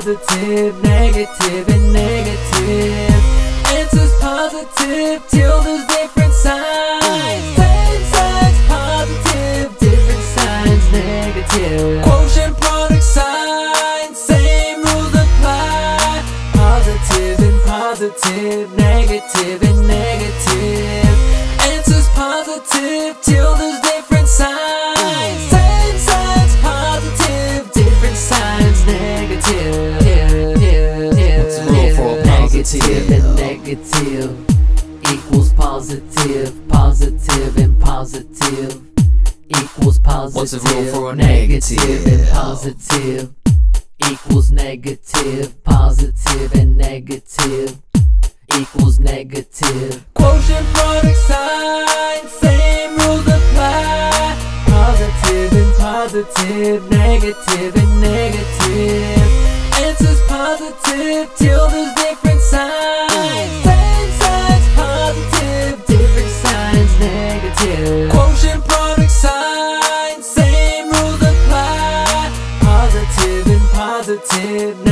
positive, negative, and negative. Answers positive till there's different signs. Same signs positive, different signs negative. Quotient product sign, same rules apply. Positive and positive, negative and negative. Answers positive till there's different signs. Same signs positive, different signs negative. What's the rule for a positive? Negative and negative equals positive. Positive and positive equals positive. What's the rule for a Negative negative? and positive equals negative. Positive and negative equals negative. Quotient product sign, same rules apply. Positive and positive, negative and negative. Answers positive till there's different signs. Same signs positive, different signs negative. Quotient product sign, same rules apply. Positive and positive,